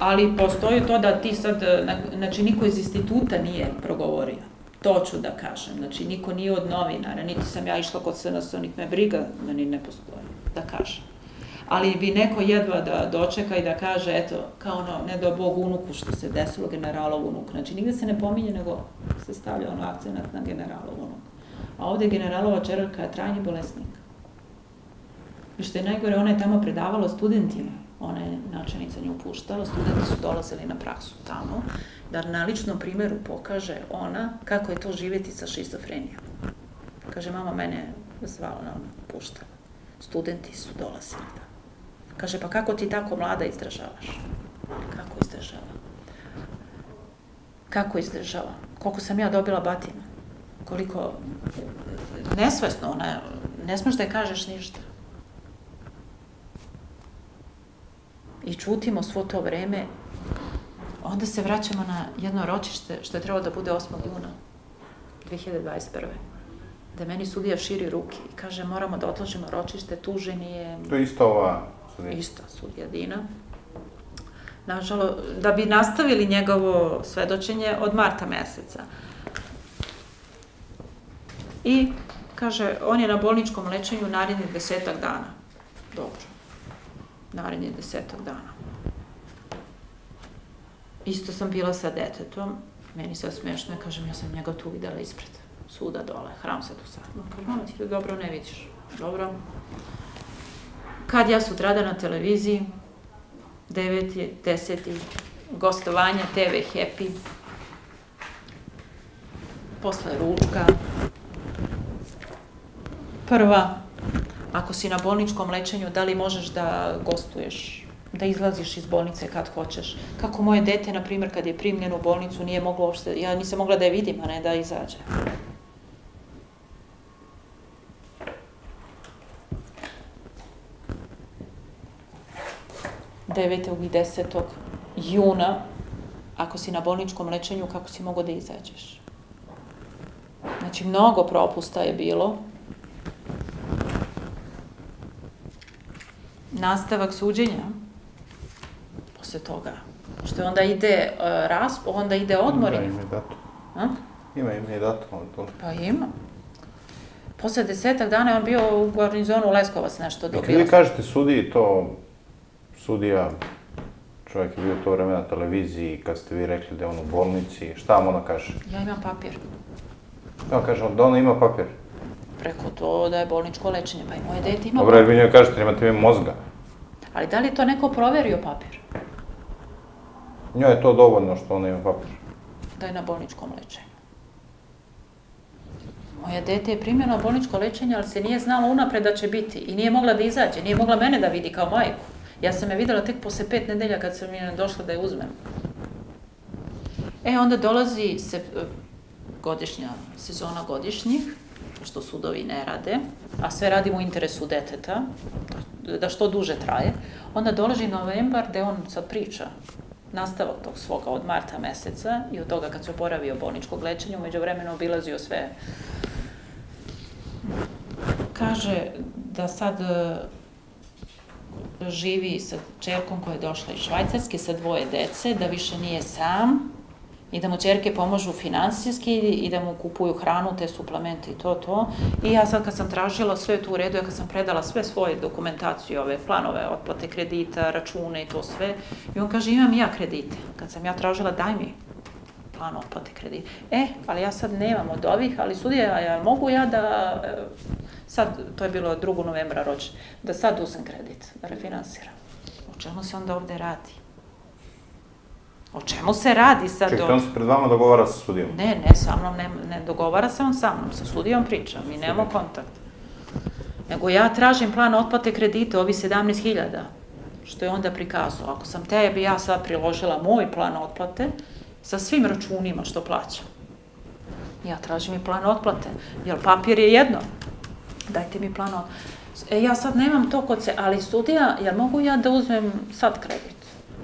Ali postoji to da ti sad, znači niko iz instituta nije progovorio. To ću da kažem. Znači niko nije od novinara, niti sam ja išla kod SNS, niti me briga, meni ne postoji, da kažem. Ali bi neko jedva da dočeka i da kaže, eto, kao ono, ne do Bog unuku što se desilo generalov unuk. Znači nigde se ne pominje, nego se stavlja ono akcenat na generalov unuk. A ovde je generalova čerka trajni bolesnik. I što je najgore, ona je tamo predavala studentima. Ona je načelnica nju puštala, studenti su dolazili na praksu tamo, da na ličnom primjeru pokaže ona kako je to živjeti sa šizofrenijom. Kaže, mama mene zvala, ona puštala. Studenti su dolazili tamo. Kaže, pa kako ti tako mlada izdržavaš? Kako izdržava? Kako izdržava? Koliko sam ja dobila batina? Koliko... Nesvesno, ona... Ne smeš da je kažeš ništa. I čutimo svo to vreme. Onda se vraćamo na jedno ročište što je trebalo da bude 8. juna 2021. Da meni sudija širi ruke i kaže, moramo da otložimo ročište, tuženi je... To je isto ova sudija? Ista sudija Dina. Nažalost, da bi nastavili njegovo svedočenje od marta meseca. I, kaže, on je na bolničkom lečenju narednih 10 dana. Dobro. Narednih 10 dana. Isto sam bila sa detetom. Meni sad smešno je, kažem, ja sam njega tu videla ispred suda dole, hram se tu sad. Kaže, mama, ti to dobro ne vidiš. Dobro. Kad ja sutrada na televiziji, 9. 10. gostovanje TV Happy, posle ručka, prva, ako si na bolničkom lečenju, da li možeš da gostuješ, da izlaziš iz bolnice kad hoćeš. Kako moje dete, na primjer, kad je primljeno u bolnicu, nije moglo uopšte, ja nisam mogla da je vidim, a ne da izađe. 9. i 10. juna, ako si na bolničkom lečenju, kako si mogao da izađeš. Znači, mnogo propusta je bilo. Nastavak suđenja, posle toga, što onda ide onda ide odmor. Ima ime i datum. Ima ime i datum, ali to... Pa ima. Posle 10 dana je on bio u garnizonu Leskovac nešto dobio. Kad vi kažete sudiji, to sudija, čovjek je bio to vreme na televiziji, kad ste vi rekli da je on u bolnici, šta vam ona kaže? Ja imam papir. Ja kažem, da ona ima papir? Preko to da je bolničko lečenje, pa i moje dete ima papir. Dobro, jer vi njoj kažete, imate ime mozga. Ali da li je to neko proverio papir? Njoj je to dovoljno što ona ima papir. Da je na bolničkom lečenju. Moje dete je primljeno na bolničko lečenje, ali se nije znalo unapred da će biti i nije mogla da izađe, nije mogla mene da vidi kao majku. Ja sam je videla tek posle 5 nedelja kad sam je došla da je uzmem. Onda dolazi godišnja sezona godišnjih, što sudovi ne rade, a sve radimo u interesu deteta, da što duže traje. Onda dolazi novembar gde on sad priča nastavak tog svoga od marta meseca i od toga kad se oporavio bolničkog lečenja, umeđu vremena obilazio sve. Kaže da sad živi sa čerkom koja je došla iz Švajcarske, sa 2 dece, da više nije sam i da mu čerke pomožu finansijski i da mu kupuju hranu, te suplemente i to. I ja sad kad sam tražila sve tu u redu, ja kad sam predala sve svoje dokumentacije, ove planove, otplate kredita, račune i to sve, i on kaže, imam ja kredite. Kad sam ja tražila, daj mi plan otplate kredita. Ali ja sad nemam od ovih, ali sudija, mogu ja da, sad, to je bilo 2. novembra rođenje, da sad uzem kredit, da refinansiram. O čemu se onda ovde radi? O čemu se radi sad? Čekajte, on se pred vama dogovara sa sudijom? Ne, sa mnom ne dogovara se on sa mnom, sa sudijom priča, mi nemamo kontakt. Nego ja tražim plan otplate kredita, ovi 17.000, što je onda prikazao. Ako sam tebi ja sad priložila moj plan otplate, sa svim računima što plaćam, ja tražim i plan otplate, jer papir je jedno. Dajte mi plan otplate. Ja sad nemam to kod se, ali sudija, jel mogu ja da uzmem sad kredit?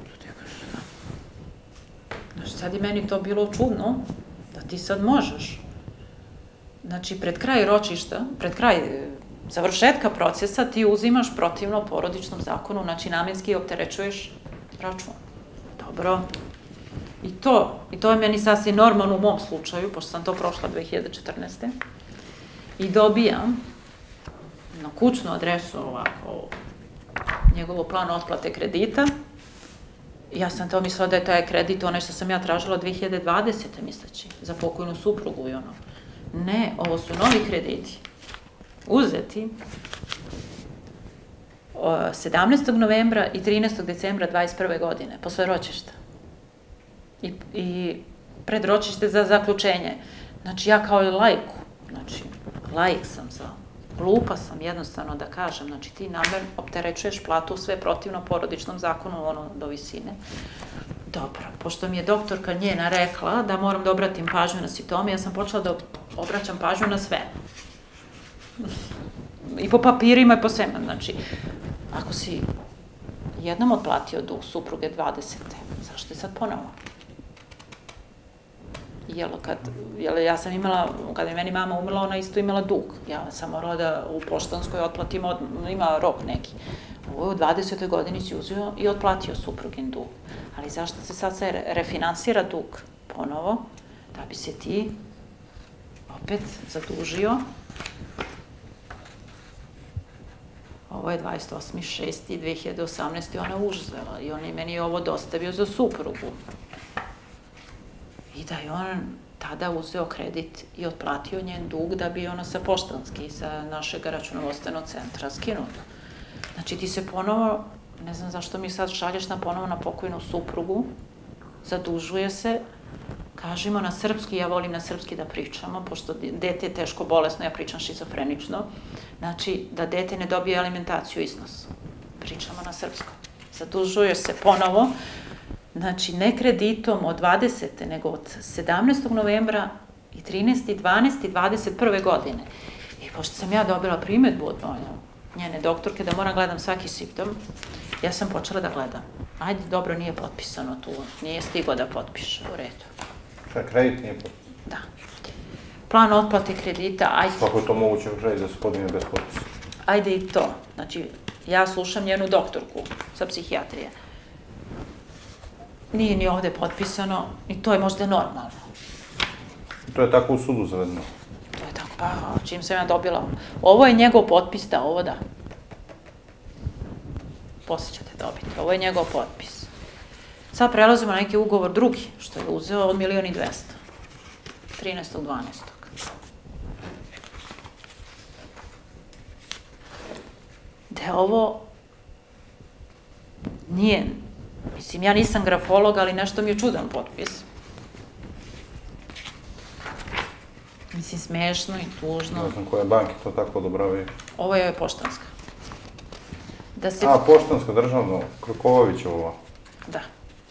Sad je meni to bilo čudno, da ti sad možeš. Znači, pred kraj ročišta, pred kraj završetka procesa, ti uzimaš protivno porodičnom zakonu, znači namenski opterećuješ račun. dobro. I to je meni sasvim normalno u mom slučaju, pošto sam to prošla 2014. I dobijam na kućnu adresu ovako njegovo plan otplate kredita. Ja sam to mislila da je taj kredit onaj što sam ja tražila 2020. misleći, za pokojnu suprugu i ono. Ne, ovo su novi krediti. Uzeti 17. novembra i 13. decembra 21. godine, posle ročišta. I pred ročište za zaključenje. Znači, ja kao lajku, znači, lajk sam za, glupa sam jednostavno da kažem, znači, ti namer opterećuješ platu sve protivno porodičnom zakonu, ono, do visine. Dobro, pošto mi je doktorka njena rekla da moram da obratim pažnju na simptome, ja sam počela da obraćam pažnju na sve. I po papirima i po svema, znači, ako si jednom otplatio dug supruge 20. zašto je sad ponovo? Jel, ja sam imala, kada je meni mama umrla, ona isto imala dug. Ja sam morala da u Poštanskoj otplatim, ima rok neki. Ovo je u 20. godini si uzeo i otplatio suprugin dug. Ali zašto se sad refinansira dug ponovo? Da bi se ti opet zadužio. Ovo je 28.6.2018. ona uzela i on je meni ovo dostavio za suprugu. I da je on tada uzeo kredit i otplatio njen dug da bi ona sa Poštanski, sa našeg računovodstvenog centra skinuta. Znači ti se ponovo, ne znam zašto mi sad šalješ ponovo na pokojnu suprugu, zadužuje se, kažemo na srpski, ja volim na srpski da pričamo, pošto dete je teško bolesno, ja pričam šizofrenično, znači da dete ne dobije alimentaciju iznos. Pričamo na srpskom. Zadužuje se ponovo, znači ne kreditom od 20. nego od 17. novembra i 13. 12. 21. godine. I pošto sam ja dobila primedbu od njene doktorke da moram gledam svaki simptom, ja sam počela da gledam. Ajde, dobro, nije potpisano tu, nije stigo da potpiše, u redu. Šta, kredit nije potpisan? Da. Plan otplate kredita, ajde. Kako je to moguće kredit da se podigne bez potpisa? Ajde i to. Znači, ja slušam njenu doktorku sa psihijatrije. Nije ni ovde potpisano i to je možda normalno. To je tako u sudu zavedeno? To je tako, pa čim sam ja dobila. Ovo je njegov potpis, da, ovo da. Posle ćete dobiti. Ovo je njegov potpis. Sad prelazimo na neki ugovor drugi, što je uzeo od 1.200.000. 13.12. Da ovo nije, mislim, ja nisam grafolog, ali nešto mi je čudan potpis. Mislim, smešno i tužno. Ne znam koje banke to tako odobravaju. Ovo je Poštanska. A, Poštanska državno, Krkovovićova. Da.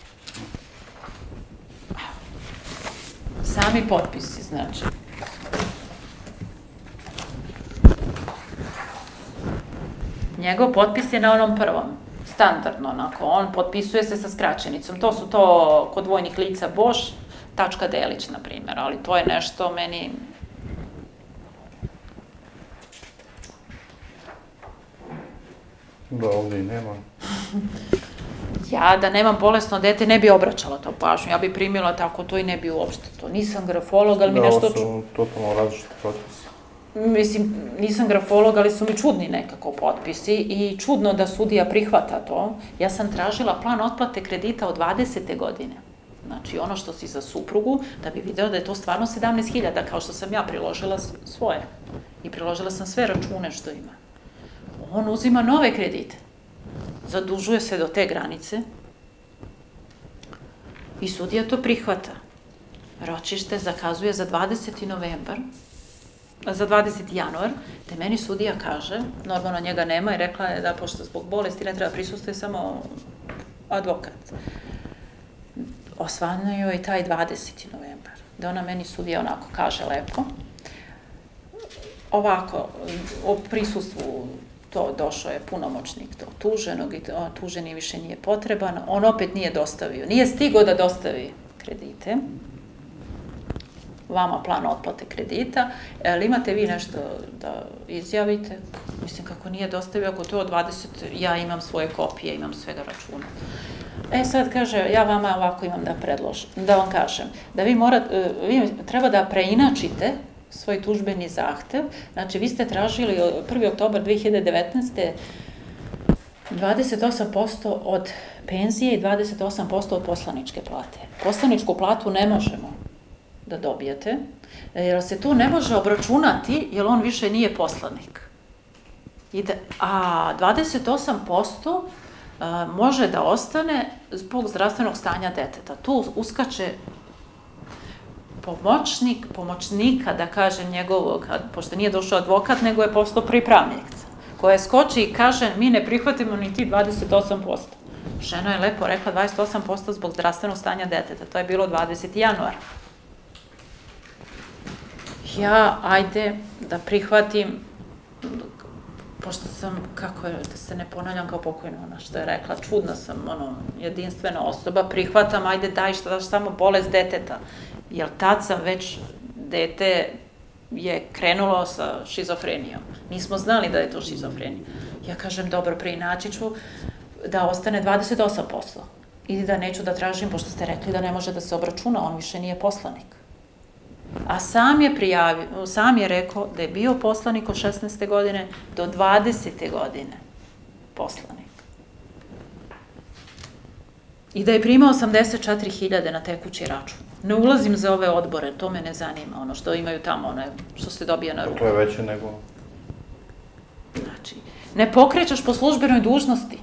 Sami potpisi, znači. Njegov potpis je na onom prvom, standardno, onako, on potpisuje se sa skraćenicom. To su to kod vojnih lica Boš, tačka Delić, na primjer, ali to je nešto meni... Da, ovdje i nema. Ja, da nemam bolesno dete, ne bi obraćala to pažnju, ja bi primila tako to i ne bi uopšte to. Nisam grafolog, ali mi nešto... Da, ovo su totalno različite potpise. Mislim, nisam grafolog, ali su mi čudni nekako potpisi i čudno da sudija prihvata to. Ja sam tražila plan otplate kredita od 20. godine. Znači, ono što si za suprugu, da bi video da je to stvarno 17.000, kao što sam ja priložila svoje. I priložila sam sve račune što ima. On uzima nove kredite. Zadužuje se do te granice i sudija to prihvata. Ročište zakazuje za 20. novembar, za 20. januar, te meni sudija kaže, normalno njega nema i rekla je da pošto zbog bolesti ne treba prisustuje samo advokat. Osvanio je taj 20. novembar, da ona meni sudija onako kaže lepo. Ovako, o prisustvu to došao je punomoćnik tog tuženog i tuženi više nije potreban, on opet nije dostavio, nije stigao da dostavi kredite, vama plan otplate kredita, ali imate vi nešto da izjavite? Mislim, kako nije dostavio, ako to je od 20, ja imam svoje kopije, imam svega računa. Sad kaže, ja vama ovako imam da predložim, da vam kažem, da vi treba da preinačite svoj tužbeni zahtev, znači vi ste tražili 1. oktobar 2019. 28% od penzije i 28% od poslaničke plate. Poslaničku platu ne možemo da dobijete, jer se tu ne može obračunati, jer on više nije poslanik. A 28% može da ostane zbog zdravstvenog stanja deteta. Tu uskače pomoćnika, da kažem, njegovog, pošto nije došao advokat, nego je postao pripravnik, koja skoči i kaže, mi ne prihvatimo ni ti 28%. Žena je lepo rekla 28% zbog zdravstvenog stanja deteta. To je bilo 20. januara. Ja, ajde, da prihvatim, pošto sam, kako je, da se ne ponavljam kao pokojna ona što je rekla, čudna sam, jedinstvena osoba, prihvatam, ajde daj što daš samo bolest deteta. Jer tad sam već, dete je krenulo sa šizofrenijom. Nismo znali da je to šizofrenija. Ja kažem, dobro, preinači ću da ostane 28%. I da neću da tražim, pošto ste rekli da ne može da se obračuna, on više nije poslanik. A sam je rekao da je bio poslanik od 16. godine do 20. godine poslanik. I da je primao 84.000 na tekući račun. Ne ulazim za ove odbore, to me ne zanima, ono što imaju tamo, što se dobija na ruku. To je veće nego... Znači, ne pokrećaš po službenoj dužnosti.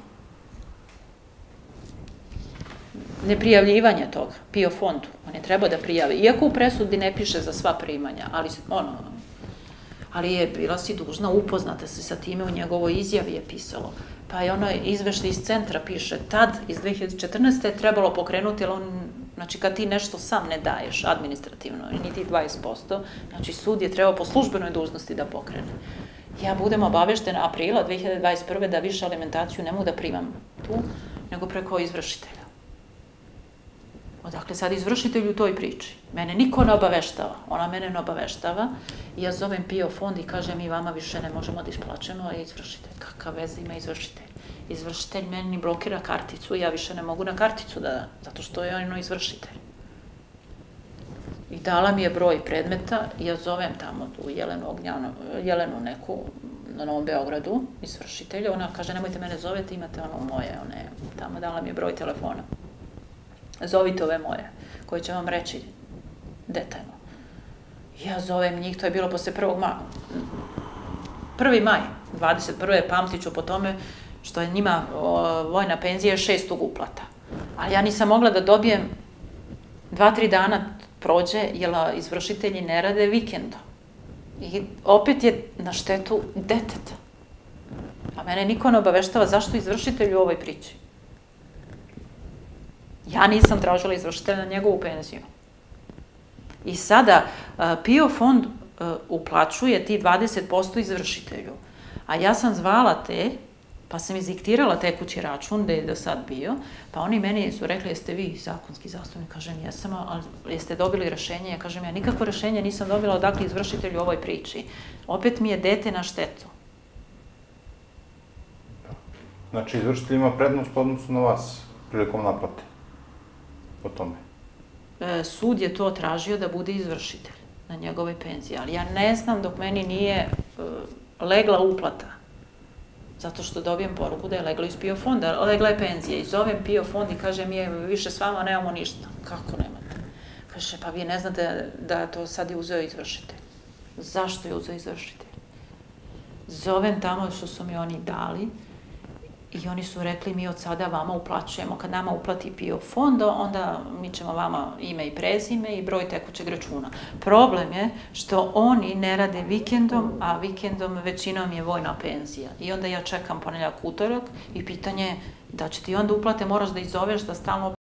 Neprijavljivanje toga, PIO fondu, on je trebao da prijavi. Iako u presudi ne piše za sva primanja, ali je bila si dužna, upoznata se sa time, u njegovoj izjavi je pisalo. Pa je ono izveštaj iz centra piše, tad, iz 2014. je trebalo pokrenuti, ali znači kad ti nešto sam ne daješ administrativno, niti 20%, znači sud je trebao po službenoj dužnosti da pokrene. Ja budem obaveštena aprila 2021. da više alimentaciju ne mogu da primam tu, nego preko izvršitelja. Odakle sad izvršitelj u toj priči? Mene niko ne obaveštava, ona mene ne obaveštava i ja zovem PIO fond i kažem mi vama više ne možemo da isplaćemo, a izvršitelj, kakav veze ima izvršitelj? Izvršitelj meni blokira karticu i ja više ne mogu na karticu da, zato što je ono izvršitelj. I dala mi je broj predmeta i ja zovem tamo tu Jelenu neku na Novom Beogradu, izvršitelja, ona kaže nemojte mene zovete, imate ono moje, tamo dala mi je broj telefona. Zovite ove moje, koje će vam reći detaljno. Ja zovem njih, to je bilo posle 1. maj, 21. pamtit ću po tome što je njima vojna penzija 6. uplata. Ali ja nisam mogla da dobijem 2-3 dana prođe, jer izvršitelji ne rade vikendom. I opet je na štetu deteta. A mene niko ne obaveštava zašto izvršitelj u ovoj priči. Ja nisam tražila izvršitelja na njegovu penziju. I sada PIO fond uplaćuje ti 20% izvršitelju. A ja sam zvala te, pa sam izdiktirala tekući račun, gde je do sad bio, pa oni meni su rekli, jeste vi zakonski zastupnik? Kažem, jesam, ali jeste dobili rešenje? Ja kažem, ja nikakvo rešenje nisam dobila odakle izvršitelju u ovoj priči. Opet mi je dete na štetu. Znači, izvršitelj ima prednost u odnosu na vas prilikom naplate o tome? Sud je to tražio da bude izvršitelj na njegove penzije, ali ja ne znam dok meni nije legla uplata, zato što dobijem poruku da je legla iz PIO fonda, legla je penzija i zovem PIO fond i kaže mi je više s vama nemamo ništa. Kako nemate? Kaže, pa vi ne znate da to sad je uzeo izvršitelj. Zašto je uzeo izvršitelj? Zovem tamo što su mi oni dali i oni su rekli mi od sada vama uplaćujemo, kad nama uplati PIO fond, onda mi ćemo vama ime i prezime i broj tekućeg računa. Problem je što oni ne rade vikendom, a vikendom većinom je vojna penzija. I onda ja čekam ponedeljak, utorak i pitanje da će ti onda uplate, moraš da izoveš da stalno